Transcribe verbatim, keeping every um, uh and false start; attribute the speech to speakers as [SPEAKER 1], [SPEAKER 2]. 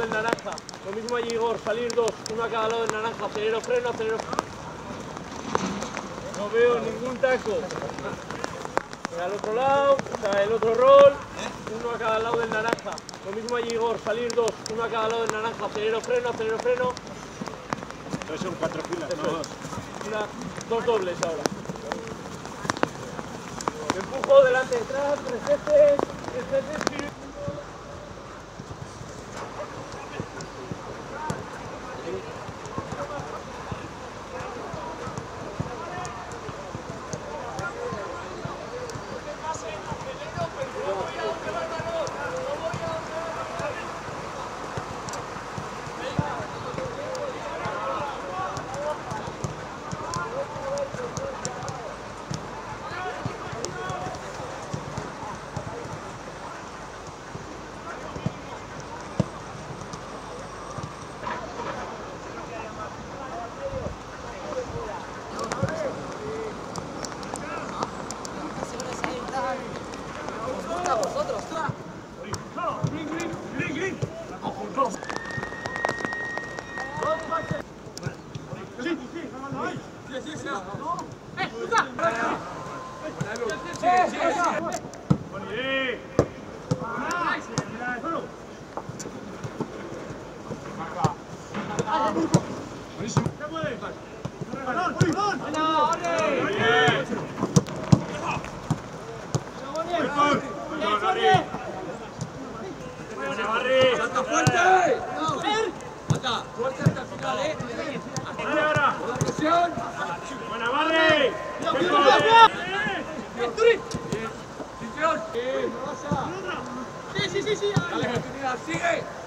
[SPEAKER 1] del naranja. Lo mismo allí, Igor, salir dos, uno a cada lado del naranja. Acelero, freno, acelero. No veo ningún taco. Al otro lado, o sea, el otro rol, uno a cada lado del naranja. Lo mismo allí, Igor, salir dos, uno a cada lado del naranja. Acelero, freno, acelero, freno.
[SPEAKER 2] Entonces son cuatro filas, no dos.
[SPEAKER 1] Una, dos dobles ahora. Me empujo delante, detrás, tres veces, tres veces.
[SPEAKER 3] Vosotros, ¡Salta fuerte! ¡Salta! ¡Fuerte hasta el final, eh!
[SPEAKER 2] ¡Vale ahora!
[SPEAKER 3] ¡Buena presión!
[SPEAKER 2] ¡Buena, Barry!
[SPEAKER 3] ¡Cinturón! ¡Sí, sí, sí! ¡Dale, oportunidad! ¡Sigue!